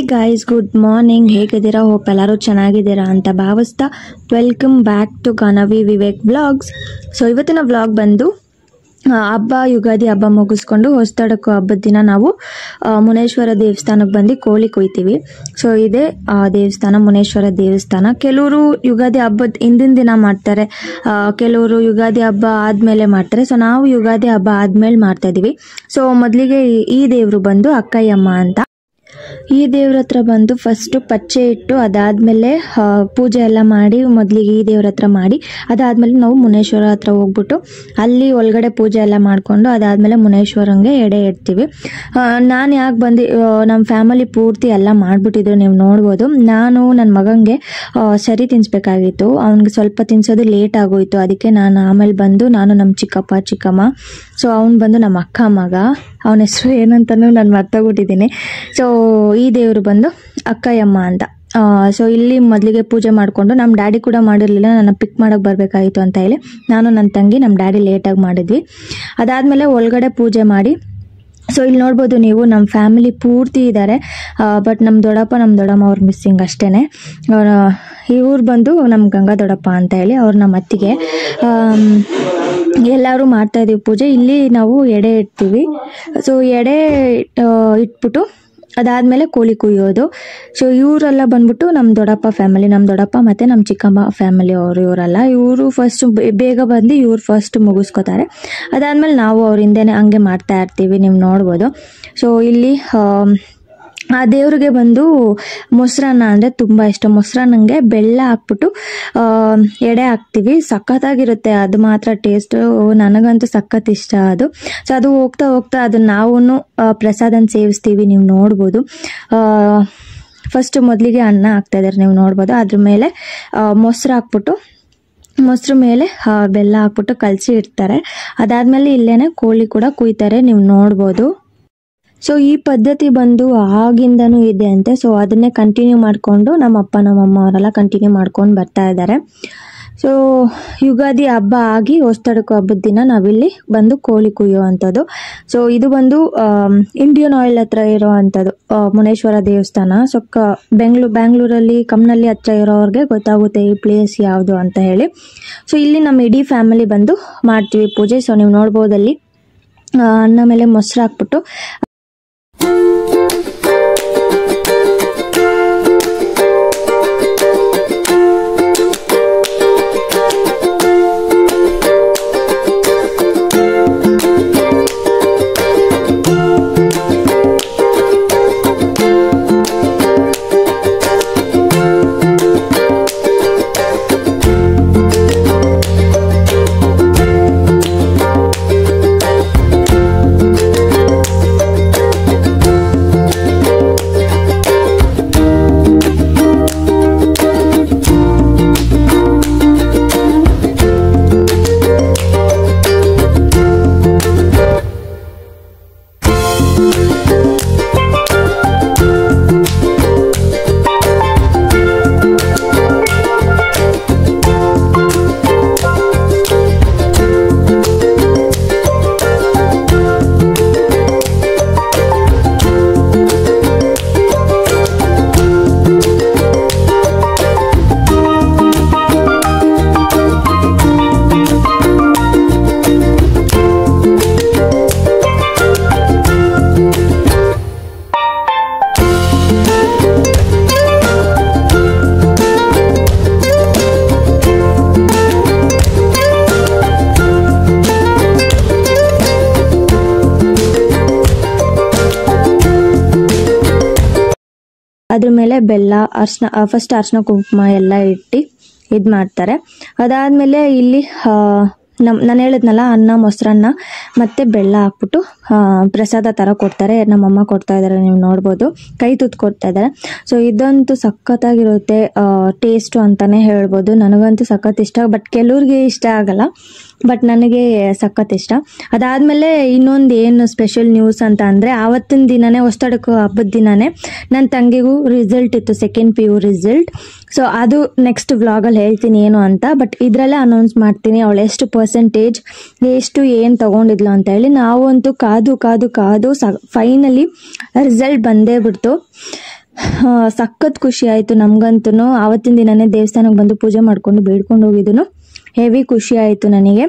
Hi guys, good morning. ಹೇಗಿದ್ದೀರಾ? Hope ಎಲ್ಲರೂ ಚೆನ್ನಾಗಿದ್ದೀರಾ ಅಂತ ಭಾವಿಸ್ತಾ welcome back to Ganavi Vivek vlogs. So ಇವತ್ತಿನ ವ್ಲಾಗ್ ಬಂದು ಹಬ್ಬ, ಯುಗಾದಿ ಹಬ್ಬ ಮುಗಿಸ್ಕೊಂಡು ಹೊಸತಡಕು ಹಬ್ಬದ ದಿನ ನಾವು ಮುನೇಶ್ವರ ದೇವಸ್ಥಾನಕ್ಕೆ ಬಂದು ಕೋಳಿ ಕೊಯ್ತೀವಿ. ಸೊ ಇದೇ ದೇವಸ್ಥಾನ, ಮುನೇಶ್ವರ ದೇವಸ್ಥಾನ. ಕೆಲವರು ಯುಗಾದಿ ಹಬ್ಬದ ಹಿಂದಿನ ದಿನ ಮಾಡ್ತಾರೆ, ಕೆಲವರು ಯುಗಾದಿ ಹಬ್ಬ ಆದಮೇಲೆ ಮಾಡ್ತಾರೆ. ಸೊ ನಾವು ಯುಗಾದಿ ಹಬ್ಬ ಆದಮೇಲೆ ಮಾಡ್ತಾ ಇದ್ದೀವಿ. ಸೊ ಮೊದಲಿಗೆ ಈ ದೇವರು ಬಂದು ಅಕ್ಕಯ್ಯಮ್ಮ ಅಂತ. ಈ ದೇವ್ರ ಹತ್ರ ಬಂದು ಫಸ್ಟು ಪಚ್ಚೆ ಇಟ್ಟು ಅದಾದಮೇಲೆ ಪೂಜೆ ಎಲ್ಲ ಮಾಡಿ, ಮೊದಲಿಗೆ ಈ ದೇವ್ರ ಹತ್ರ ಮಾಡಿ ಅದಾದಮೇಲೆ ನಾವು ಮುನೇಶ್ವರ ಹತ್ರ ಹೋಗ್ಬಿಟ್ಟು ಅಲ್ಲಿ ಒಳಗಡೆ ಪೂಜೆ ಎಲ್ಲ ಮಾಡಿಕೊಂಡು ಅದಾದಮೇಲೆ ಮುನೇಶ್ವರಂಗೆ ಎಡೆ ಇಡ್ತೀವಿ. ನಾನು ಯಾಕೆ ಬಂದು ನಮ್ಮ ಫ್ಯಾಮಿಲಿ ಪೂರ್ತಿ ಎಲ್ಲ ಮಾಡಿಬಿಟ್ಟಿದ್ರು, ನೀವು ನೋಡ್ಬೋದು. ನಾನು ನನ್ನ ಮಗನಿಗೆ ಸರಿ ತಿನ್ನಿಸ್ಬೇಕಾಗಿತ್ತು, ಅವ್ನಿಗೆ ಸ್ವಲ್ಪ ತಿನ್ನಿಸೋದು ಲೇಟ್ ಆಗೋಯಿತು. ಅದಕ್ಕೆ ಆಮೇಲೆ ಬಂದು ನಾನು ನಮ್ಮ ಚಿಕ್ಕಪ್ಪ ಚಿಕ್ಕಮ್ಮ, ಸೊ ಅವ್ನು ಬಂದು ನಮ್ಮ ಅಕ್ಕ ಮಗ, ಅವನ ಹೆಸರು ಏನಂತನೂ ನಾನು ಮರ್ತೋಗ್ಬಿಟ್ಟಿದ್ದೀನಿ. ಸೊ ಈ ದೇವರು ಬಂದು ಅಕ್ಕಯ್ಯಮ್ಮ ಅಂತ. ಸೊ ಇಲ್ಲಿ ಮೊದಲಿಗೆ ಪೂಜೆ ಮಾಡಿಕೊಂಡು, ನಮ್ಮ ಡ್ಯಾಡಿ ಕೂಡ ಮಾಡಿರಲಿಲ್ಲ, ನನ್ನ ಪಿಕ್ ಮಾಡೋಕ್ಕೆ ಬರಬೇಕಾಗಿತ್ತು ಅಂತ ಹೇಳಿ ನಾನು ನನ್ನ ತಂಗಿ ನಮ್ಮ ಡ್ಯಾಡಿ ಲೇಟಾಗಿ ಮಾಡಿದ್ವಿ. ಅದಾದಮೇಲೆ ಒಳಗಡೆ ಪೂಜೆ ಮಾಡಿ, ಸೊ ಇಲ್ಲಿ ನೋಡ್ಬೋದು ನೀವು ನಮ್ಮ ಫ್ಯಾಮಿಲಿ ಪೂರ್ತಿ ಇದ್ದಾರೆ. ಬಟ್ ನಮ್ಮ ದೊಡ್ಡಮ್ಮ ಅವ್ರು ಮಿಸ್ಸಿಂಗ್ ಅಷ್ಟೇ. ಇವ್ರು ಬಂದು ನಮ್ಮ ಗಂಗಾ ದೊಡ್ಡಪ್ಪ ಅಂತ ಹೇಳಿ, ಅವ್ರು ನಮ್ಮ ಅತ್ತಿಗೆ. ಎಲ್ಲರೂ ಮಾಡ್ತಾಯಿದ್ದೀವಿ ಪೂಜೆ. ಇಲ್ಲಿ ನಾವು ಎಡೆ ಇಡ್ತೀವಿ. ಸೊ ಎಡೆ ಇಟ್ಬಿಟ್ಟು ಅದಾದಮೇಲೆ ಕೋಳಿ ಕುಯ್ಯೋದು. ಸೊ ಇವರೆಲ್ಲ ಬಂದ್ಬಿಟ್ಟು ನಮ್ಮ ದೊಡ್ಡಪ್ಪ ಫ್ಯಾಮಿಲಿ, ನಮ್ಮ ದೊಡ್ಡಪ್ಪ ಮತ್ತು ನಮ್ಮ ಚಿಕ್ಕಮ್ಮ ಫ್ಯಾಮಿಲಿ ಇವರೆಲ್ಲ. ಇವರು ಫಸ್ಟ್ ಬೇಗ ಬಂದು ಇವ್ರು ಫಸ್ಟ್ ಮುಗಿಸ್ಕೋತಾರೆ. ಅದಾದಮೇಲೆ ನಾವು ಅವ್ರ ಹಿಂದೆನೇ ಹಂಗೆ ಮಾಡ್ತಾ ಇರ್ತೀವಿ, ನೀವು ನೋಡ್ಬೋದು. ಸೊ ಇಲ್ಲಿ ಆ ದೇವ್ರಿಗೆ ಬಂದು ಮೊಸರನ್ನ ಅಂದರೆ ತುಂಬ ಇಷ್ಟ. ಮೊಸರನ್ನಂಗೆ ಬೆಲ್ಲ ಹಾಕ್ಬಿಟ್ಟು ಎಡೆ ಹಾಕ್ತೀವಿ. ಸಖತ್ತಾಗಿರುತ್ತೆ ಅದು ಮಾತ್ರ ಟೇಸ್ಟು, ನನಗಂತೂ ಸಖತ್ ಇಷ್ಟ ಅದು. ಸೊ ಅದು ಹೋಗ್ತಾ ಹೋಗ್ತಾ ಅದನ್ನು ನಾವು ಪ್ರಸಾದನ ಸೇವಿಸ್ತೀವಿ, ನೀವು ನೋಡ್ಬೋದು. ಫಸ್ಟ್ ಮೊದಲಿಗೆ ಅನ್ನ ಹಾಕ್ತಾಯಿದ್ದಾರೆ, ನೀವು ನೋಡ್ಬೋದು. ಅದ್ರ ಮೇಲೆ ಮೊಸರು ಹಾಕ್ಬಿಟ್ಟು, ಮೊಸರು ಮೇಲೆ ಬೆಲ್ಲ ಹಾಕ್ಬಿಟ್ಟು ಕಲಸಿ ಇಡ್ತಾರೆ. ಅದಾದಮೇಲೆ ಇಲ್ಲೇ ಕೋಳಿ ಕೂಡ ಕುಯ್ತಾರೆ, ನೀವು ನೋಡ್ಬೋದು. ಸೊ ಈ ಪದ್ಧತಿ ಬಂದು ಆಗಿಂದನೂ ಇದೆ ಅಂತೆ. ಸೊ ಅದನ್ನೇ ಕಂಟಿನ್ಯೂ ಮಾಡಿಕೊಂಡು ನಮ್ಮಪ್ಪ ನಮ್ಮಮ್ಮ ಅವರೆಲ್ಲ ಕಂಟಿನ್ಯೂ ಮಾಡ್ಕೊಂಡು ಬರ್ತಾ ಇದ್ದಾರೆ. ಸೊ ಯುಗಾದಿ ಹಬ್ಬ ಆಗಿ ಹೊಸತಡಕು ಹಬ್ಬದ ದಿನ ನಾವಿಲ್ಲಿ ಬಂದು ಕೋಳಿ ಕುಯ್ಯೋ ಅಂಥದ್ದು. ಸೊ ಇದು ಬಂದು ಇಂಡಿಯನ್ ಆಯಿಲ್ ಹತ್ರ ಇರೋ ಅಂಥದ್ದು ಮುನೇಶ್ವರ ದೇವಸ್ಥಾನ. ಸೊ ಬ್ಯಾಂಗ್ಳೂರಲ್ಲಿ ಕಮ್ನಳ್ಳಿ ಹತ್ರ ಇರೋರಿಗೆ ಗೊತ್ತಾಗುತ್ತೆ ಈ ಪ್ಲೇಸ್ ಯಾವುದು ಅಂತ ಹೇಳಿ. ಸೊ ಇಲ್ಲಿ ನಮ್ಮ ಇಡೀ ಫ್ಯಾಮಿಲಿ ಬಂದು ಮಾಡ್ತೀವಿ ಪೂಜೆ. ಸೊ ನೀವು ನೋಡ್ಬೋದಲ್ಲಿ ಅನ್ನ ಮೇಲೆ ಮೊಸರು ಹಾಕ್ಬಿಟ್ಟು ಅದ್ರ ಮೇಲೆ ಬೆಲ್ಲ, ಅರ್ಶಿನ, ಫಸ್ಟ್ ಅರ್ಶಿನ ಕುಂಕುಮ ಎಲ್ಲ ಇಟ್ಟು ಇದು ಮಾಡ್ತಾರೆ. ಅದಾದಮೇಲೆ ಇಲ್ಲಿ ನಾನು ಹೇಳಿದ್ನಲ್ಲ, ಅನ್ನ ಮೊಸರನ್ನ ಮತ್ತು ಬೆಲ್ಲ ಹಾಕ್ಬಿಟ್ಟು ಪ್ರಸಾದ ಥರ ಕೊಡ್ತಾರೆ. ನಮ್ಮಮ್ಮ ಕೊಡ್ತಾ ಇದ್ದಾರೆ, ನೀವು ನೋಡ್ಬೋದು. ಕೈ ತುತ್ತು ಕೊಡ್ತಾ ಇದ್ದಾರೆ. ಸೊ ಇದಂತೂ ಸಖತ್ತಾಗಿರುತ್ತೆ ಟೇಸ್ಟು ಅಂತಲೇ ಹೇಳ್ಬೋದು. ನನಗಂತೂ ಸಖತ್ ಇಷ್ಟ. ಬಟ್ ಕೆಲವ್ರಿಗೆ ಇಷ್ಟ ಆಗಲ್ಲ, ಬಟ್ ನನಗೆ ಸಖತ್ ಇಷ್ಟ. ಅದಾದಮೇಲೆ ಇನ್ನೊಂದು ಏನು ಸ್ಪೆಷಲ್ ನ್ಯೂಸ್ ಅಂತ ಅಂದರೆ, ಆವತ್ತಿನ ದಿನವೇ ಹೊಸತಡಕು ಹಬ್ಬದ ದಿನವೇ ನನ್ನ ತಂಗಿಗೂ ರಿಸಲ್ಟ್ ಇತ್ತು, ಸೆಕೆಂಡ್ PU ರಿಸಲ್ಟ್. ಸೊ ಅದು ನೆಕ್ಸ್ಟ್ ವ್ಲಾಗಲ್ಲಿ ಹೇಳ್ತೀನಿ ಏನು ಅಂತ. ಬಟ್ ಇದರಲ್ಲೇ ಅನೌನ್ಸ್ ಮಾಡ್ತೀನಿ ಅವಳು ಎಷ್ಟು ಪರ್ಸೆಂಟೇಜ್, ಎಷ್ಟು ಏನು ತೊಗೊಂಡಿದ್ಲು ಅಂತ ಹೇಳಿ. ನಾವಂತೂ ಕಾದು ಫೈನಲಿ ರಿಸಲ್ಟ್ ಬಂದೇ ಬಿಡ್ತು. ಸಖತ್ ಖುಷಿ ಆಯಿತು ನಮಗಂತೂ. ಆವತ್ತಿನ ದಿನನೇ ದೇವಸ್ಥಾನಕ್ಕೆ ಬಂದು ಪೂಜೆ ಮಾಡಿಕೊಂಡು ಬೇಡ್ಕೊಂಡು ಹೋಗಿದ್ದು ಹೆವಿ ಖುಷಿ ಆಯಿತು ನನಗೆ.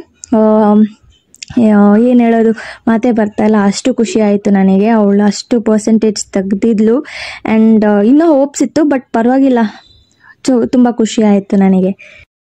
ಏನು ಹೇಳೋದು ಮಾತೇ ಬರ್ತಾಯಿಲ್ಲ, ಅಷ್ಟು ಖುಷಿ ಆಯಿತು ನನಗೆ. ಅವಳು ಅಷ್ಟು ಪರ್ಸೆಂಟೇಜ್ ತೆಗ್ದಿದ್ಲು ಆ್ಯಂಡ್ ಇನ್ನೂ ಹೋಪ್ಸ್ ಇತ್ತು, ಬಟ್ ಪರವಾಗಿಲ್ಲ, ತುಂಬ ಖುಷಿ ಆಯಿತು ನನಗೆ.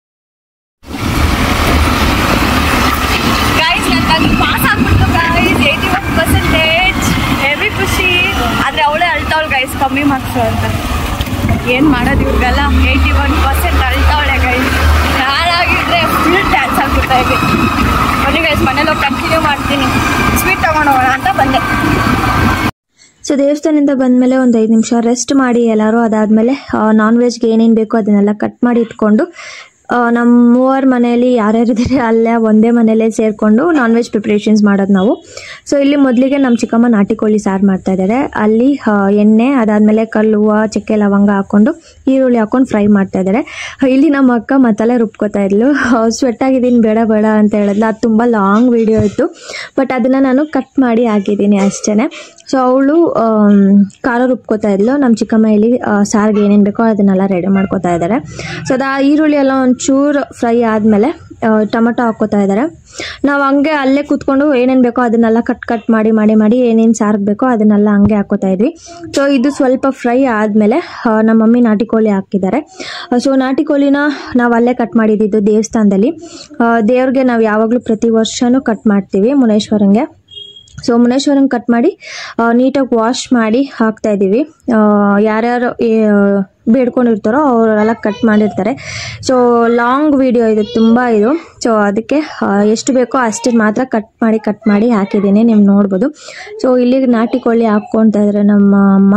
ಪಾಸ್ ಆಗ್ಬಿಟ್ಟು ಗೈಸ್ 81% ಹೆವಿ ಖುಷಿ. ಆದರೆ ಅವಳೇ ಅಳ್ತಾವಳು ಗೈಸ್, ಕಮ್ಮಿ ಮಾರ್ಕ್ಸು ಅಂತ. ಏನು ಮಾಡೋದು ಇವ್ರಿಗೆಲ್ಲ 81% ಅಳ್ತಾವಳೆ ಗೈಸ್. ನಾನಾಗಿದ್ರೆ ಫುಲ್ ಡ್ಯಾನ್ಸ್ ಆಗ್ಬಿಡ್ತಾ ಇದೆ. ಬನ್ನಿ ಗೈಸ್, ಮನೇಲಿ ಹೋಗಿ ಕಂಟಿನ್ಯೂ ಮಾಡ್ತೀನಿ, ಸ್ವೀಟ್ ತೊಗೊಂಡೋಗೋಣ ಅಂತ ಬಂದೆ. ಸೊ ದೇವಸ್ಥಾನದಿಂದ ಬಂದಮೇಲೆ ಒಂದು 5 ನಿಮಿಷ ರೆಸ್ಟ್ ಮಾಡಿ ಎಲ್ಲರೂ. ಅದಾದಮೇಲೆ ನಾನ್ ವೆಜ್ಗೆ ಏನೇನು ಬೇಕೋ ಅದನ್ನೆಲ್ಲ ಕಟ್ ಮಾಡಿ ಇಟ್ಕೊಂಡು ನಮ್ಮ ಮೂವರ ಮನೆಯಲ್ಲಿ ಯಾರ್ಯಾರಿದ್ದಾರೆ ಅಲ್ಲೇ ಒಂದೇ ಮನೆಯಲ್ಲೇ ಸೇರಿಕೊಂಡು ನಾನ್ ವೆಜ್ ಪ್ರಿಪ್ರೇಷನ್ಸ್ ಮಾಡೋದು ನಾವು. ಸೊ ಇಲ್ಲಿ ಮೊದಲಿಗೆ ನಮ್ಮ ಚಿಕ್ಕಮ್ಮ ನಾಟಿ ಕೋಳಿ ಸಾರು ಮಾಡ್ತಾ ಇದ್ದಾರೆ. ಅಲ್ಲಿ ಎಣ್ಣೆ, ಅದಾದಮೇಲೆ ಕಲ್ಲುವ, ಚಕ್ಕೆ ಲವಂಗ ಹಾಕ್ಕೊಂಡು ಈರುಳ್ಳಿ ಹಾಕ್ಕೊಂಡು ಫ್ರೈ ಮಾಡ್ತಾ ಇದ್ದಾರೆ. ಇಲ್ಲಿ ನಮ್ಮ ಅಕ್ಕ ಮಸಾಲೆ ರುಬ್ಕೋತಾ ಇದ್ಲು. ಸ್ವೆಟ್ ಆಗಿದ್ದೀನಿ, ಬೇಡ ಬೇಡ ಅಂತ ಹೇಳಿದ್ಲು. ಅದು ತುಂಬ ಲಾಂಗ್ ವಿಡಿಯೋ ಇತ್ತು, ಬಟ್ ಅದನ್ನು ನಾನು ಕಟ್ ಮಾಡಿ ಹಾಕಿದ್ದೀನಿ ಅಷ್ಟೇ. ಸೊ ಅವಳು ಖಾರ ರುಬ್ಕೋತಾ ಇದ್ಲು. ನಮ್ಮ ಚಿಕ್ಕಮ್ಮ ಇಲ್ಲಿ ಸಾರಿಗೆ ಏನೇನು ಬೇಕೋ ಅದನ್ನೆಲ್ಲ ರೆಡಿ ಮಾಡ್ಕೋತಾ ಇದ್ದಾರೆ. ಸೊ ಅದು ಈರುಳ್ಳಿ ಎಲ್ಲ ಒಂಚೂರು ಫ್ರೈ ಆದಮೇಲೆ ಟೊಮೊಟೊ ಹಾಕ್ಕೋತಾ ಇದ್ದಾರೆ. ನಾವು ಹಂಗೆ ಅಲ್ಲೇ ಕೂತ್ಕೊಂಡು ಏನೇನು ಬೇಕೋ ಅದನ್ನೆಲ್ಲ ಕಟ್ ಮಾಡಿ ಮಾಡಿ ಮಾಡಿ ಏನೇನು ಸಾರಿಗೆ ಬೇಕೋ ಅದನ್ನೆಲ್ಲ ಹಂಗೆ ಹಾಕ್ಕೋತಾ ಇದ್ವಿ. ಸೊ ಇದು ಸ್ವಲ್ಪ ಫ್ರೈ ಆದಮೇಲೆ ನಮ್ಮ ಮಮ್ಮಿ ನಾಟಿ ಕೋಳಿ ಹಾಕಿದ್ದಾರೆ. ಸೊ ನಾಟಿ ಕೋಳಿನ ನಾವು ಅಲ್ಲೇ ಕಟ್ ಮಾಡಿದ್ದು ದೇವಸ್ಥಾನದಲ್ಲಿ. ದೇವ್ರಿಗೆ ನಾವು ಯಾವಾಗಲೂ ಪ್ರತಿ ವರ್ಷವೂ ಕಟ್ ಮಾಡ್ತೀವಿ ಮುನೇಶ್ವರಂಗೆ. ಸೊ ಮುನೇಶ್ವರಂಗೆ ಕಟ್ ಮಾಡಿ ನೀಟಾಗಿ ವಾಶ್ ಮಾಡಿ ಹಾಕ್ತಾ ಇದ್ದೀವಿ. ಯಾರ್ಯಾರು ಬೇಡ್ಕೊಂಡಿರ್ತಾರೋ ಅವರೆಲ್ಲ ಕಟ್ ಮಾಡಿರ್ತಾರೆ. ಸೊ ಲಾಂಗ್ ವಿಡಿಯೋ ಇದು, ತುಂಬ ಇದು. ಸೊ ಅದಕ್ಕೆ ಎಷ್ಟು ಬೇಕೋ ಅಷ್ಟು ಮಾತ್ರ ಕಟ್ ಮಾಡಿ ಹಾಕಿದ್ದೀನಿ, ನೀವು ನೋಡ್ಬೋದು. ಸೊ ಇಲ್ಲಿ ನಾಟಿ ಕೋಳಿ ಹಾಕ್ಕೊಳ್ತಾ ಇದ್ದಾರೆ ನಮ್ಮ ಅಮ್ಮ.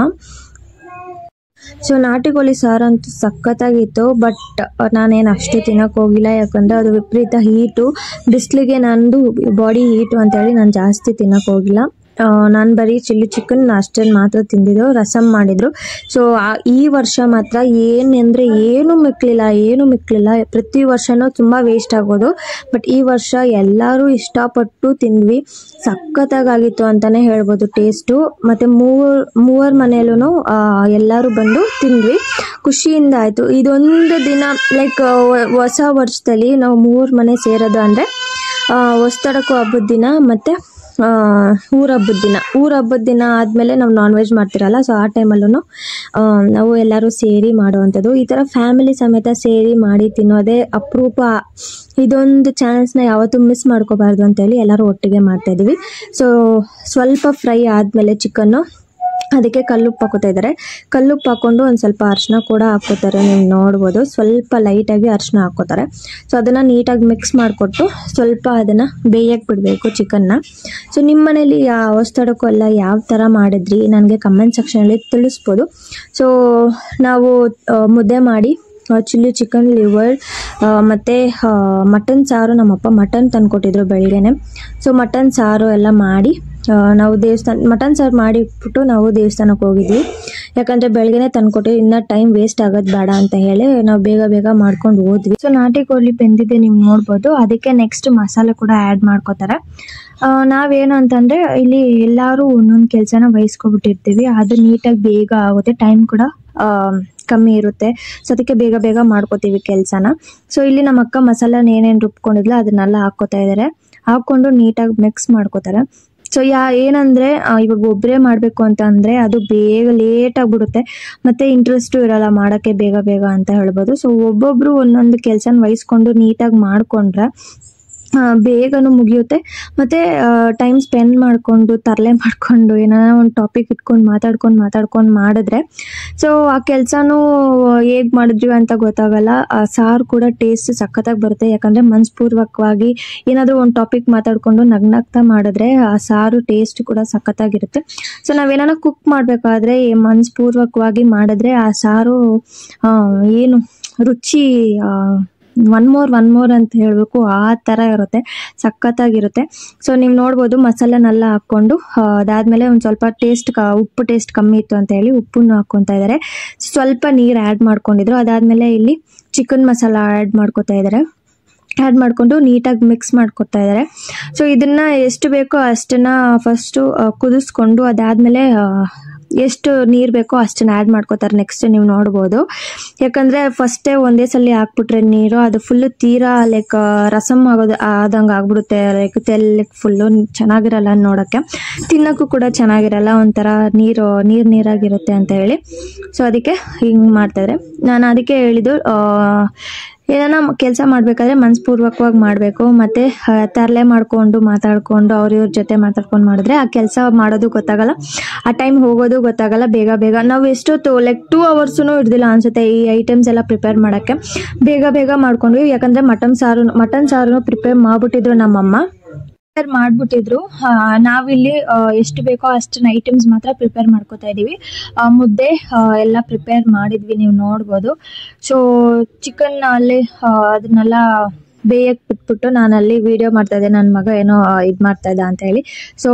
ಸೊ ನಾಟಿ ಕೋಳಿ ಸಾರು ಅಂತೂ ಸಖತ್ತಾಗಿತ್ತು, ಬಟ್ ನಾನೇನು ಅಷ್ಟು ತಿನ್ನೋಕೆ ಹೋಗಿಲ್ಲ. ಯಾಕಂದರೆ ಅದು ವಿಪರೀತ ಹೀಟು, ಬಿಸಿಲಿಗೆ ನಂದು ಬಾಡಿ ಹೀಟು ಅಂತೇಳಿ ನಾನು ಜಾಸ್ತಿ ತಿನ್ನೋಕೆ ಹೋಗಿಲ್ಲ. ನಾನು ಬರೀ ಚಿಲ್ಲಿ ಚಿಕನ್ ಅಷ್ಟನ್ನು ಮಾತ್ರ ತಿಂದಿದ್ದು. ರಸಮ್ ಮಾಡಿದರು. ಸೊ ಈ ವರ್ಷ ಮಾತ್ರ ಏನಂದರೆ ಏನೂ ಮಿಕ್ಕಲಿಲ್ಲ. ಪ್ರತಿ ವರ್ಷವೂ ತುಂಬ ವೇಸ್ಟ್ ಆಗೋದು, ಬಟ್ ಈ ವರ್ಷ ಎಲ್ಲರೂ ಇಷ್ಟಪಟ್ಟು ತಿಂದ್ವಿ. ಸಖತ್ತಾಗಿತ್ತು ಅಂತಲೇ ಹೇಳ್ಬೋದು ಟೇಸ್ಟು. ಮತ್ತು ಮೂವರ ಮನೆಯಲ್ಲೂ ಎಲ್ಲರೂ ಬಂದು ತಿಂದ್ವಿ, ಖುಷಿಯಿಂದ ಆಯಿತು. ಇದೊಂದು ದಿನ ಲೈಕ್ ಹೊಸ ವರ್ಷದಲ್ಲಿ ನಾವು 3 ಮನೆ ಸೇರೋದು ಅಂದರೆ ಹೊಸ್ತಡಕ್ಕೂ ಹಬ್ಬದ ದಿನ ಮತ್ತು ಊರ ಹಬ್ಬದ ದಿನ ಆದಮೇಲೆ ನಾವು ನಾನ್ ವೆಜ್ ಮಾಡ್ತಿರಲ್ಲ. ಸೊ ಆ ಟೈಮಲ್ಲೂ ನಾವು ಎಲ್ಲರೂ ಸೇರಿ ಮಾಡುವಂಥದ್ದು. ಈ ಥರ ಫ್ಯಾಮಿಲಿ ಸಮೇತ ಸೇರಿ ಮಾಡಿ ತಿನ್ನೋದೇ ಅಪರೂಪ. ಇದೊಂದು ಚಾನ್ಸ್ನ ಯಾವತ್ತೂ ಮಿಸ್ ಮಾಡ್ಕೋಬಾರ್ದು ಅಂತೇಳಿ ಎಲ್ಲರೂ ಒಟ್ಟಿಗೆ ಮಾಡ್ತಾಯಿದ್ವಿ. ಸೊ ಸ್ವಲ್ಪ ಫ್ರೈ ಆದಮೇಲೆ ಚಿಕನ್ನು, ಅದಕ್ಕೆ ಕಲ್ಲುಪ್ಪು ಹಾಕೋತಾ ಇದ್ದಾರೆ. ಕಲ್ಲುಪ್ಪು ಹಾಕ್ಕೊಂಡು ಒಂದು ಸ್ವಲ್ಪ ಅರಿಶಿನ ಕೂಡ ಹಾಕ್ಕೋತಾರೆ, ನೀವು ನೋಡ್ಬೋದು. ಸ್ವಲ್ಪ ಲೈಟಾಗಿ ಅರಿಶಿನ ಹಾಕ್ಕೋತಾರೆ. ಸೊ ಅದನ್ನು ನೀಟಾಗಿ ಮಿಕ್ಸ್ ಮಾಡಿಕೊಟ್ಟು ಸ್ವಲ್ಪ ಅದನ್ನು ಬೇಯಕ್ಕೆ ಬಿಡಬೇಕು ಚಿಕನ್ನ. ಸೊ ನಿಮ್ಮ ಮನೇಲಿ ಹೊಸ್ತಡಕ್ಕೂ ಎಲ್ಲ ಯಾವ ಥರ ಮಾಡಿದ್ರಿ ನನಗೆ ಕಮೆಂಟ್ ಸೆಕ್ಷನಲ್ಲಿ ತಿಳಿಸ್ಬೋದು. ಸೊ ನಾವು ಮುದ್ದೆ ಮಾಡಿ ಚಿಲ್ಲಿ ಚಿಕನ್ ಲಿವರ್ ಮತ್ತು ಮಟನ್ ಸಾರು, ನಮ್ಮಪ್ಪ ಮಟನ್ ತಂದುಕೊಟ್ಟಿದ್ರು ಬೆಳಗ್ಗೆನೆ. ಸೊ ಮಟನ್ ಸಾರು ಎಲ್ಲ ಮಾಡಿ ನಾವು ಮಟನ್ ಸಾರು ಮಾಡಿಬಿಟ್ಟು ನಾವು ದೇವಸ್ಥಾನಕ್ಕೆ ಹೋಗಿದ್ವಿ. ಯಾಕಂದರೆ ಬೆಳಗ್ಗೆನೆ ತಂದುಕೊಟ್ಟು ಇನ್ನೂ ಟೈಮ್ ವೇಸ್ಟ್ ಆಗೋದು ಬೇಡ ಅಂತ ಹೇಳಿ ನಾವು ಬೇಗ ಮಾಡ್ಕೊಂಡು ಹೋದ್ವಿ. ಸೊ ನಾಟಿ ಕೋಳಿ ಬೆಂದಿದೆ, ನೀವು ನೋಡ್ಬೋದು. ಅದಕ್ಕೆ ನೆಕ್ಸ್ಟ್ ಮಸಾಲೆ ಕೂಡ ಆ್ಯಡ್ ಮಾಡ್ಕೋತಾರೆ. ನಾವೇನು ಅಂತಂದರೆ ಇಲ್ಲಿ ಎಲ್ಲರೂ ಒಂದೊಂದು ಕೆಲಸನ ವಹಿಸ್ಕೊಬಿಟ್ಟಿರ್ತೀವಿ. ಅದು ನೀಟಾಗಿ ಬೇಗ ಆಗುತ್ತೆ, ಟೈಮ್ ಕೂಡ ಕಮ್ಮಿ ಇರುತ್ತೆ. ಸೊ ಅದಕ್ಕೆ ಬೇಗ ಮಾಡ್ಕೋತೀವಿ ಕೆಲಸನ. ಸೊ ಇಲ್ಲಿ ನಮ್ಮ ಅಕ್ಕ ಮಸಾಲಾನ ಏನೇನು ರುಬ್ಕೊಂಡಿದ್ಲ ಅದನ್ನೆಲ್ಲ ಹಾಕ್ಕೋತಾ ಇದ್ದಾರೆ. ಹಾಕ್ಕೊಂಡು ನೀಟಾಗಿ ಮಿಕ್ಸ್ ಮಾಡ್ಕೋತಾರೆ. ಸೊ ಏನಂದರೆ ಇವಾಗ ಒಬ್ಬರೇ ಮಾಡಬೇಕು ಅಂತ ಅಂದರೆ ಅದು ಬೇಗ ಲೇಟಾಗಿಬಿಡುತ್ತೆ, ಮತ್ತು ಇಂಟ್ರೆಸ್ಟು ಇರೋಲ್ಲ ಮಾಡೋಕ್ಕೆ ಬೇಗ ಅಂತ ಹೇಳ್ಬೋದು. ಸೊ ಒಬ್ಬೊಬ್ಬರು ಒಂದೊಂದು ಕೆಲಸನ ವಹಿಸ್ಕೊಂಡು ನೀಟಾಗಿ ಮಾಡಿಕೊಂಡ್ರೆ ಬೇಗನೂ ಮುಗಿಯುತ್ತೆ. ಮತ್ತು ಟೈಮ್ ಸ್ಪೆಂಡ್ ಮಾಡಿಕೊಂಡು ತರಲೆ ಮಾಡಿಕೊಂಡು ಏನಾರ ಒಂದು ಟಾಪಿಕ್ ಇಟ್ಕೊಂಡು ಮಾತಾಡ್ಕೊಂಡು ಮಾಡಿದ್ರೆ ಸೊ ಆ ಕೆಲಸನೂ ಹೇಗೆ ಮಾಡಿದ್ವಿ ಅಂತ ಗೊತ್ತಾಗಲ್ಲ. ಆ ಸಾರು ಕೂಡ ಟೇಸ್ಟ್ ಸಖತ್ತಾಗಿ ಬರುತ್ತೆ. ಯಾಕಂದರೆ ಮನಸ್ಪೂರ್ವಕವಾಗಿ ಏನಾದರೂ ಒಂದು ಟಾಪಿಕ್ ಮಾತಾಡಿಕೊಂಡು ನಗ್ನಗ್ತಾ ಮಾಡಿದ್ರೆ ಆ ಸಾರು ಟೇಸ್ಟ್ ಕೂಡ ಸಖತ್ತಾಗಿರುತ್ತೆ. ಸೊ ನಾವೇನಾರ ಕುಕ್ ಮಾಡಬೇಕಾದ್ರೆ ಮನಸ್ಪೂರ್ವಕವಾಗಿ ಮಾಡಿದ್ರೆ ಆ ಸಾರು ಏನು ರುಚಿ ಒನ್ ಮೋರ್ ಅಂತ ಹೇಳಬೇಕು, ಆ ಥರ ಇರುತ್ತೆ, ಸಖತ್ತಾಗಿರುತ್ತೆ. ಸೊ ನೀವು ನೋಡ್ಬೋದು ಮಸಾಲನೆಲ್ಲ ಹಾಕ್ಕೊಂಡು ಅದಾದಮೇಲೆ ಒಂದು ಸ್ವಲ್ಪ ಉಪ್ಪು ಟೇಸ್ಟ್ ಕಮ್ಮಿ ಇತ್ತು ಅಂತ ಹೇಳಿ ಉಪ್ಪನ್ನು ಹಾಕ್ಕೊತಾ ಇದ್ದಾರೆ. ಸ್ವಲ್ಪ ನೀರು ಆ್ಯಡ್ ಮಾಡ್ಕೊಂಡಿದ್ರು. ಅದಾದಮೇಲೆ ಇಲ್ಲಿ ಚಿಕನ್ ಮಸಾಲ ಆ್ಯಡ್ ಮಾಡ್ಕೊತಾ ಇದ್ದಾರೆ. ಆ್ಯಡ್ ಮಾಡಿಕೊಂಡು ನೀಟಾಗಿ ಮಿಕ್ಸ್ ಮಾಡ್ಕೊತಾ ಇದ್ದಾರೆ. ಸೊ ಇದನ್ನು ಎಷ್ಟು ಬೇಕೋ ಅಷ್ಟನ್ನು ಫಸ್ಟು ಕುದಿಸ್ಕೊಂಡು ಅದಾದಮೇಲೆ ಎಷ್ಟು ನೀರು ಬೇಕೋ ಅಷ್ಟನ್ನು ಆ್ಯಡ್ ಮಾಡ್ಕೋತಾರೆ. ನೆಕ್ಸ್ಟ್ ನೀವು ನೋಡ್ಬೋದು, ಯಾಕಂದರೆ ಫಸ್ಟೇ ಒಂದೇ ಸಲ ಹಾಕ್ಬಿಟ್ರೆ ನೀರು ಅದು ಫುಲ್ಲು ತೀರಾ ಲೈಕ್ ರಸಮ್ ಆದಂಗೆ ಆಗ್ಬಿಡುತ್ತೆ. ಲೈಕ್ ತೆಲ್ಲಕ್ಕೆ ಫುಲ್ಲು ಚೆನ್ನಾಗಿರಲ್ಲ ನೋಡೋಕ್ಕೆ, ತಿನ್ನೋಕ್ಕೂ ಕೂಡ ಚೆನ್ನಾಗಿರಲ್ಲ, ಒಂಥರ ನೀರಾಗಿರುತ್ತೆ ಅಂತ ಹೇಳಿ. ಸೊ ಅದಕ್ಕೆ ಹಿಂಗೆ ಮಾಡ್ತಾಯಿದ್ರೆ ನಾನು ಅದಕ್ಕೆ ಹೇಳಿದ್ದು, ಏನಾನ ಕೆಲಸ ಮಾಡಬೇಕಾದ್ರೆ ಮನಸ್ಪೂರ್ವಕವಾಗಿ ಮಾಡಬೇಕು. ಮತ್ತು ತರಲೆ ಮಾಡಿಕೊಂಡು ಮಾತಾಡಿಕೊಂಡು ಇವ್ರ ಜೊತೆ ಮಾತಾಡ್ಕೊಂಡು ಮಾಡಿದ್ರೆ ಆ ಕೆಲಸ ಮಾಡೋದು ಗೊತ್ತಾಗಲ್ಲ, ಆ ಟೈಮ್ ಹೋಗೋದು ಗೊತ್ತಾಗಲ್ಲ. ಬೇಗ ನಾವು ಎಷ್ಟೊತ್ತು ಲೈಕ್ 2 hours ಹಿಡ್ದಿಲ್ಲ ಅನಿಸುತ್ತೆ ಈ ಐಟಮ್ಸ್ ಎಲ್ಲ ಪ್ರಿಪೇರ್ ಮಾಡೋಕ್ಕೆ. ಬೇಗ ಮಾಡ್ಕೊಂಡ್ವಿ, ಯಾಕಂದರೆ ಮಟನ್ ಸಾರು ಪ್ರಿಪೇರ್ ಮಾಡಿಬಿಟ್ಟಿದ್ರು ನಮ್ಮಮ್ಮ, ಮಾಡ್ಬಿಟ್ಟಿದ್ರು. ನಾವಿಲ್ಲಿ ಎಷ್ಟು ಬೇಕೋ ಅಷ್ಟನ್ನ ಐಟಮ್ಸ್ ಮಾತ್ರ ಪ್ರಿಪೇರ್ ಮಾಡ್ಕೋತಾ ಇದೀವಿ. ಮುದ್ದೆ ಎಲ್ಲ ಪ್ರಿಪೇರ್ ಮಾಡಿದ್ವಿ, ನೀವು ನೋಡ್ಬೋದು. ಸೊ ಚಿಕನ್ ಅಲ್ಲಿ ಅದನ್ನೆಲ್ಲ ಬೇಯಕ್ಕೆ ಬಿಟ್ಬಿಟ್ಟು ನಾನಲ್ಲಿ ವಿಡಿಯೋ ಮಾಡ್ತಾ ಇದ್ದೆ, ನನ್ನ ಮಗ ಏನೋ ಇದು ಮಾಡ್ತಾ ಇದ್ದ ಅಂತ ಹೇಳಿ. ಸೊ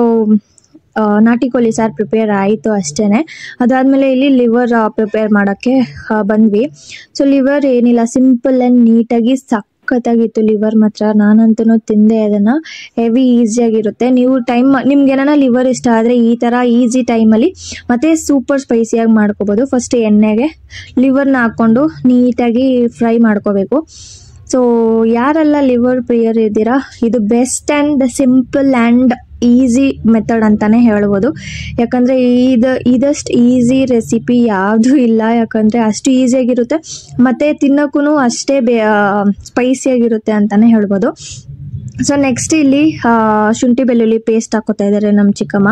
ನಾಟಿ ಕೋಳಿ ಸಾರು ಪ್ರಿಪೇರ್ ಆಯಿತು ಅಷ್ಟೇ. ಅದಾದಮೇಲೆ ಇಲ್ಲಿ ಲಿವರ್ ಪ್ರಿಪೇರ್ ಮಾಡೋಕ್ಕೆ ಬಂದ್ವಿ. ಸೊ ಲಿವರ್ ಏನಿಲ್ಲ, ಸಿಂಪಲ್ ಆ್ಯಂಡ್ ನೀಟಾಗಿ ಸಖತ್ತಾಗಿತ್ತು ಲಿವರ್ ಮಾತ್ರ. ನಾನಂತೂ ತಿಂದೆ ಅದನ್ನು, ಹೆವಿ ಈಸಿಯಾಗಿರುತ್ತೆ. ನೀವು ನಿಮ್ಗೆ ಏನಾರ ಲಿವರ್ ಇಷ್ಟ ಆದರೆ ಈ ಥರ ಈಸಿ ಟೈಮಲ್ಲಿ ಮತ್ತು ಸೂಪರ್ ಸ್ಪೈಸಿಯಾಗಿ ಮಾಡ್ಕೋಬೋದು. ಫಸ್ಟ್ ಎಣ್ಣೆಗೆ ಲಿವರ್ನ ಹಾಕ್ಕೊಂಡು ನೀಟಾಗಿ ಫ್ರೈ ಮಾಡ್ಕೋಬೇಕು. ಸೊ ಯಾರೆಲ್ಲ ಲಿವರ್ ಪ್ರಿಯರ್ ಇದ್ದೀರಾ, ಇದು best and simple and easy method ಅಂತಲೇ ಹೇಳ್ಬೋದು. ಯಾಕಂದರೆ ಇದಷ್ಟು ಈಸಿ ರೆಸಿಪಿ ಯಾವುದೂ ಇಲ್ಲ, ಯಾಕಂದರೆ ಅಷ್ಟು ಈಸಿಯಾಗಿರುತ್ತೆ ಮತ್ತು ತಿನ್ನೋಕ್ಕೂ ಅಷ್ಟೇ ಸ್ಪೈಸಿಯಾಗಿರುತ್ತೆ ಅಂತಲೇ ಹೇಳ್ಬೋದು. ಸೊ ನೆಕ್ಸ್ಟ್ ಇಲ್ಲಿ ಶುಂಠಿ ಬೆಳ್ಳುಳ್ಳಿ ಪೇಸ್ಟ್ ಹಾಕೋತಾ ಇದ್ದಾರೆ ನಮ್ಮ ಚಿಕ್ಕಮ್ಮ.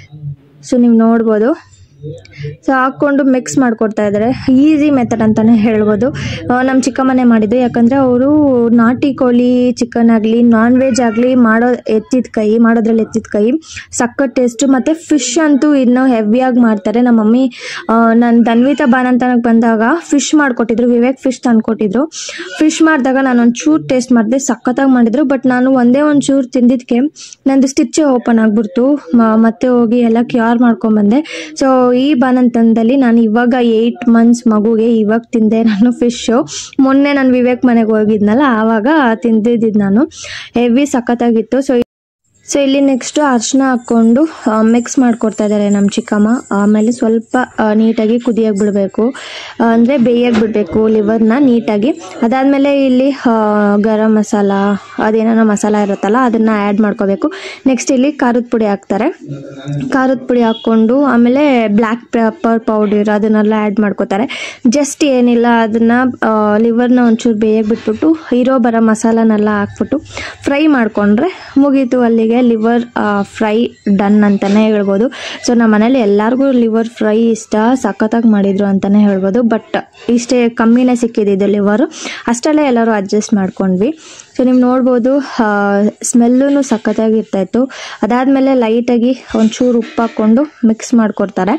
ಸೊ ನೀವು ನೋಡ್ಬೋದು, ಸೊ ಹಾಕ್ಕೊಂಡು ಮಿಕ್ಸ್ ಮಾಡಿಕೊಡ್ತಾ ಇದ್ದಾರೆ. ಈಸಿ ಮೆಥಡ್ ಅಂತಲೇ ಹೇಳ್ಬೋದು. ನಮ್ಮ ಚಿಕ್ಕಮ್ಮನೇ ಮಾಡಿದ್ದು, ಯಾಕಂದರೆ ಅವರು ನಾಟಿ ಕೋಳಿ ಚಿಕನ್ ಆಗಲಿ ನಾನ್ ವೆಜ್ ಆಗಲಿ ಮಾಡೋದ್ರಲ್ಲಿ ಎತ್ತಿದ ಕೈ ಸಖತ್ ಟೇಸ್ಟು. ಮತ್ತು ಫಿಶ್ ಅಂತೂ ಇನ್ನೂ ಹೆವಿಯಾಗಿ ಮಾಡ್ತಾರೆ. ನಮ್ಮ ಮಮ್ಮಿ ನಾನು ಧನ್ವಿತಾ ಬಾನಂತನಕ್ಕೆ ಬಂದಾಗ ಫಿಶ್ ಮಾಡಿಕೊಟ್ಟಿದ್ರು, ವಿವೇಕ್ ಫಿಶ್ ತಂದುಕೊಟ್ಟಿದ್ರು. ಫಿಶ್ ಮಾಡಿದಾಗ ನಾನು ಒಂಚೂರು ಟೇಸ್ಟ್ ಮಾಡಿದೆ, ಸಖತ್ತಾಗಿ ಮಾಡಿದ್ರು. ಬಟ್ ನಾನು ಒಂದೇ ಒಂಚೂರು ತಿಂದಿದ್ದಕ್ಕೆ ನಂದು ಸ್ಟಿಚ್ಚೇ ಓಪನ್ ಆಗಿಬಿಡ್ತು. ಮತ್ತೆ ಹೋಗಿ ಎಲ್ಲ ಕ್ಯೂರ್ ಮಾಡ್ಕೊಂಬಂದೆ. ಸೊ ಈ ಬಾನಂತನದಲ್ಲಿ ನಾನು ಇವಾಗ 8 months ಮಗುಗೆ ಇವಾಗ ತಿಂದೆ ನಾನು ಫಿಶ್ಶು. ಮೊನ್ನೆ ನಾನು ವಿವೇಕ್ ಮನೆಗೆ ಹೋಗಿದ್ನಲ್ಲ ಆವಾಗ ತಿಂದಿದ್ದು ನಾನು, ಹೆವಿ ಸಖತ್ತಾಗಿತ್ತು. ಸೊ ಇಲ್ಲಿ ನೆಕ್ಸ್ಟು ಅರಿಶಿನ ಹಾಕ್ಕೊಂಡು ಮಿಕ್ಸ್ ಮಾಡಿಕೊಡ್ತಾ ಇದ್ದಾರೆ ನಮ್ಮ ಚಿಕ್ಕಮ್ಮ. ಆಮೇಲೆ ಸ್ವಲ್ಪ ನೀಟಾಗಿ ಕುದಿಯೋಕೆ ಬಿಡಬೇಕು, ಅಂದರೆ ಬೇಯಕ್ಕೆ ಬಿಡಬೇಕು ಲಿವರ್ನ ನೀಟಾಗಿ. ಅದಾದಮೇಲೆ ಇಲ್ಲಿ ಗರಂ ಮಸಾಲ ಅದೇನೋ ಮಸಾಲ ಇರುತ್ತಲ್ಲ ಅದನ್ನು ಆ್ಯಡ್ ಮಾಡ್ಕೋಬೇಕು. ನೆಕ್ಸ್ಟ್ ಇಲ್ಲಿ ಖಾರದ ಪುಡಿ ಹಾಕ್ತಾರೆ, ಖಾರದ ಪುಡಿ ಹಾಕ್ಕೊಂಡು ಆಮೇಲೆ ಬ್ಲ್ಯಾಕ್ ಪೆಪ್ಪರ್ ಪೌಡರ್ ಅದನ್ನೆಲ್ಲ ಆ್ಯಡ್ ಮಾಡ್ಕೋತಾರೆ. ಜಸ್ಟ್ ಏನಿಲ್ಲ, ಅದನ್ನು ಲಿವರ್ನ ಒಂಚೂರು ಬೇಯಕ್ಕೆ ಬಿಟ್ಬಿಟ್ಟು ಬರೋ ಮಸಾಲನೆಲ್ಲ ಹಾಕ್ಬಿಟ್ಟು ಫ್ರೈ ಮಾಡಿಕೊಂಡ್ರೆ ಮುಗೀತು, ಅಲ್ಲಿಗೆ ಲಿವರ್ ಫ್ರೈ ಡನ್ ಅಂತಲೇ ಹೇಳ್ಬೋದು. ಸೊ ನಮ್ಮ ಮನೇಲಿ ಎಲ್ಲರಿಗೂ ಲಿವರ್ ಫ್ರೈ ಇಷ್ಟ, ಸಖತ್ತಾಗಿ ಮಾಡಿದರು ಅಂತಲೇ ಹೇಳ್ಬೋದು. ಬಟ್ ಇಷ್ಟೇ ಕಮ್ಮಿನೇ ಸಿಕ್ಕಿದ್ದು ಲಿವರು, ಅಷ್ಟರಲ್ಲೇ ಎಲ್ಲರೂ ಅಡ್ಜಸ್ಟ್ ಮಾಡ್ಕೊಂಡ್ವಿ. ಸೊ ನೀವು ನೋಡ್ಬೋದು, ಸ್ಮೆಲ್ಲೂ ಸಖತ್ತಾಗಿರ್ತಾಯಿತ್ತು. ಅದಾದಮೇಲೆ ಲೈಟಾಗಿ ಒಂಚೂರು ಉಪ್ಪು ಹಾಕ್ಕೊಂಡು ಮಿಕ್ಸ್ ಮಾಡಿಕೊಡ್ತಾರೆ.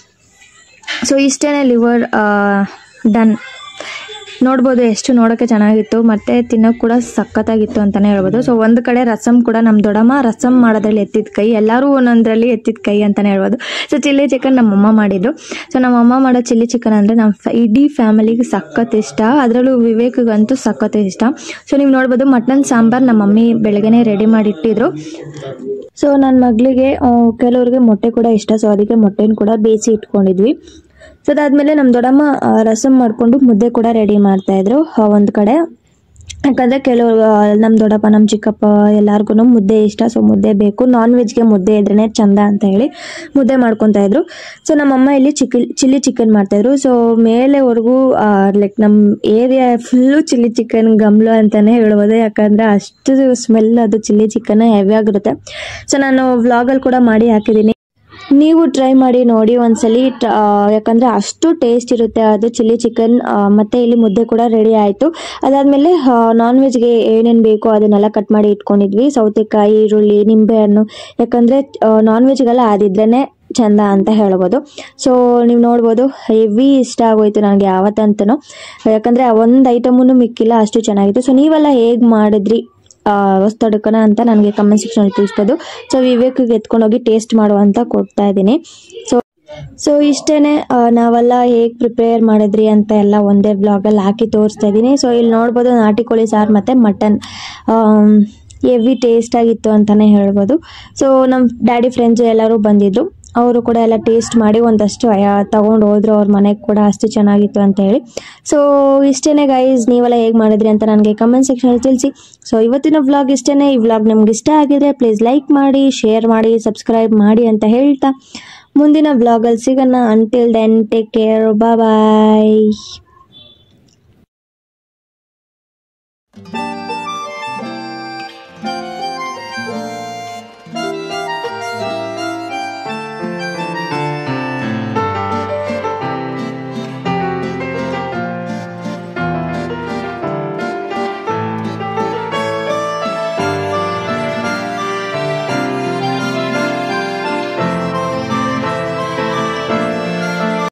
ಸೊ ಇಷ್ಟೇ ಲಿವರ್ ಡನ್. ನೋಡ್ಬೋದು ಎಷ್ಟು ನೋಡೋಕ್ಕೆ ಚೆನ್ನಾಗಿತ್ತು ಮತ್ತು ತಿನ್ನೋಕೆ ಕೂಡ ಸಖತ್ತಾಗಿತ್ತು ಅಂತಲೇ ಹೇಳ್ಬೋದು. ಸೊ ಒಂದು ಕಡೆ ರಸಮ್ ಕೂಡ ನಮ್ಮ ದೊಡ್ಡಮ್ಮ ರಸಮ್ ಮಾಡೋದ್ರಲ್ಲಿ ಎತ್ತಿದ ಕೈ, ಎಲ್ಲರೂ ಒಂದೊಂದರಲ್ಲಿ ಎತ್ತಿದ ಕೈ ಅಂತಲೇ ಹೇಳ್ಬೋದು. ಸೊ ಚಿಲ್ಲಿ ಚಿಕನ್ ನಮ್ಮಮ್ಮ ಮಾಡಿದ್ದು. ಸೊ ನಮ್ಮಮ್ಮ ಮಾಡೋ ಚಿಲ್ಲಿ ಚಿಕನ್ ಅಂದರೆ ನಮ್ಮ ಇಡೀ ಫ್ಯಾಮಿಲಿಗೆ ಸಖತ್ ಇಷ್ಟ, ಅದರಲ್ಲೂ ವಿವೇಕ್ಗಂತೂ ಸಖತ್ ಇಷ್ಟ. ಸೊ ನೀವು ನೋಡ್ಬೋದು ಮಟನ್ ಸಾಂಬಾರು ನಮ್ಮ ಮಮ್ಮಿ ಬೆಳಗ್ಗೆನೇ ರೆಡಿ ಮಾಡಿ ಇಟ್ಟಿದ್ರು. ಸೊ ನನ್ನ ಮಗಳಿಗೆ ಕೆಲವ್ರಿಗೆ ಮೊಟ್ಟೆ ಕೂಡ ಇಷ್ಟ, ಸೊ ಅದಕ್ಕೆ ಮೊಟ್ಟೆನ ಕೂಡ ಬೇಯಿಸಿ ಇಟ್ಕೊಂಡಿದ್ವಿ. ಸೊ ಅದಾದಮೇಲೆ ನಮ್ಮ ದೊಡ್ಡಮ್ಮ ರಸಮ್ ಮಾಡಿಕೊಂಡು ಮುದ್ದೆ ಕೂಡ ರೆಡಿ ಮಾಡ್ತಾಯಿದ್ರು ಒಂದು ಕಡೆ. ಯಾಕಂದರೆ ಕೆಲವರು ನಮ್ಮ ದೊಡ್ಡಪ್ಪ ನಮ್ಮ ಚಿಕ್ಕಪ್ಪ ಎಲ್ಲರಿಗೂ ಮುದ್ದೆ ಇಷ್ಟ, ಸೊ ಮುದ್ದೆ ಬೇಕು, ನಾನ್ ವೆಜ್ಗೆ ಮುದ್ದೆ ಇದ್ರೇ ಚಂದ ಅಂತ ಹೇಳಿ ಮುದ್ದೆ ಮಾಡ್ಕೊತಾಯಿದ್ರು. ಸೊ ನಮ್ಮಮ್ಮ ಇಲ್ಲಿ ಚಿಲ್ಲಿ ಚಿಕನ್ ಮಾಡ್ತಾಯಿದ್ರು. ಸೊ ಮೇಲೆವರೆಗೂ ಲೈಕ್ ನಮ್ಮ ಏರಿಯಾ ಫುಲ್ಲು ಚಿಲ್ಲಿ ಚಿಕನ್ ಗಮ್ಲು ಅಂತಲೇ ಹೇಳ್ಬೋದು, ಯಾಕಂದರೆ ಅಷ್ಟು ಸ್ಮೆಲ್ ಅದು ಚಿಲ್ಲಿ ಚಿಕನ್ ಹೆವಿಯಾಗಿರುತ್ತೆ. ಸೊ ನಾನು ವ್ಲಾಗಲ್ಲಿ ಕೂಡ ಮಾಡಿ ಹಾಕಿದ್ದೀನಿ, ನೀವು ಟ್ರೈ ಮಾಡಿ ನೋಡಿ ಒಂದ್ಸಲಿ, ಯಾಕಂದರೆ ಅಷ್ಟು ಟೇಸ್ಟ್ ಇರುತ್ತೆ ಅದು ಚಿಲ್ಲಿ ಚಿಕನ್. ಮತ್ತು ಇಲ್ಲಿ ಮುದ್ದೆ ಕೂಡ ರೆಡಿ ಆಯಿತು. ಅದಾದಮೇಲೆ ನಾನ್ ವೆಜ್ಗೆ ಏನೇನು ಬೇಕೋ ಅದನ್ನೆಲ್ಲ ಕಟ್ ಮಾಡಿ ಇಟ್ಕೊಂಡಿದ್ವಿ, ಸೌತೆಕಾಯಿ, ಈರುಳ್ಳಿ, ನಿಂಬೆಹಣ್ಣು, ಯಾಕಂದರೆ ನಾನ್ ವೆಜ್ಗೆಲ್ಲ ಅದಿದ್ರೇ ಚಂದ ಅಂತ ಹೇಳ್ಬೋದು. ಸೊ ನೀವು ನೋಡ್ಬೋದು, ಹೆವಿ ಇಷ್ಟ ಆಗೋಯ್ತು ನನಗೆ ಯಾವತ್ತಂತೂ, ಯಾಕಂದರೆ ಒಂದು ಐಟಮೂ ಮಿಕ್ಕಿಲ್ಲ, ಅಷ್ಟು ಚೆನ್ನಾಗಿತ್ತು. ಸೊ ನೀವೆಲ್ಲ ಹೇಗೆ ಮಾಡಿದ್ರಿ ಹೊಸ್ತಡ್ಕೋಣ ಅಂತ ನನಗೆ ಕಮೆಂಟ್ ಸೆಕ್ಷನಲ್ಲಿ ತಿಳಿಸ್ಬೋದು. ಸೊ ವಿವೇಕಿಗೆ ಎತ್ಕೊಂಡೋಗಿ ಟೇಸ್ಟ್ ಮಾಡುವಂತ ಕೊಡ್ತಾ ಇದ್ದೀನಿ. ಸೊ ಇಷ್ಟೇ ನಾವೆಲ್ಲ ಹೇಗೆ ಪ್ರಿಪೇರ್ ಮಾಡಿದ್ರಿ ಅಂತ ಎಲ್ಲ ಒಂದೇ ಬ್ಲಾಗಲ್ಲಿ ಹಾಕಿ ತೋರಿಸ್ತಾ ಇದ್ದೀನಿ. ಸೊ ಇಲ್ಲಿ ನೋಡ್ಬೋದು ನಾಟಿ ಕೋಳಿ ಸಾರು ಮತ್ತು ಮಟನ್ ಹೆವಿ ಟೇಸ್ಟ್ ಆಗಿತ್ತು ಅಂತಲೇ ಹೇಳ್ಬೋದು. ಸೊ ನಮ್ಮ ಡ್ಯಾಡಿ ಫ್ರೆಂಡ್ಸ್ ಎಲ್ಲರೂ ಬಂದಿದ್ರು, ಅವರು ಕೂಡ ಎಲ್ಲ ಟೇಸ್ಟ್ ಮಾಡಿ ಒಂದಷ್ಟು ತಗೊಂಡು ಹೋದ್ರು ಅವ್ರ ಮನೆಗೆ ಕೂಡ ಅಷ್ಟು ಚೆನ್ನಾಗಿತ್ತು ಅಂತ ಹೇಳಿ. ಸೊ ಇಷ್ಟೇ ಗೈಸ್, ನೀವೆಲ್ಲ ಹೇಗೆ ಮಾಡಿದ್ರಿ ಅಂತ ನನಗೆ ಕಮೆಂಟ್ ಸೆಕ್ಷನಲ್ಲಿ ತಿಳಿಸಿ. ಸೊ ಇವತ್ತಿನ ವ್ಲಾಗ್ ಇಷ್ಟೇ. ಈ ವ್ಲಾಗ್ ನಿಮ್ಗೆ ಇಷ್ಟ ಆಗಿದ್ರೆ ಪ್ಲೀಸ್ ಲೈಕ್ ಮಾಡಿ, ಶೇರ್ ಮಾಡಿ, ಸಬ್ಸ್ಕ್ರೈಬ್ ಮಾಡಿ ಅಂತ ಹೇಳ್ತಾ ಮುಂದಿನ ವ್ಲಾಗಲ್ಲಿ ಸಿಗೋಣ. ಅಂಟಿಲ್ ದೆನ್ ಟೇಕ್ ಕೇರ್, ಬಾಯ್.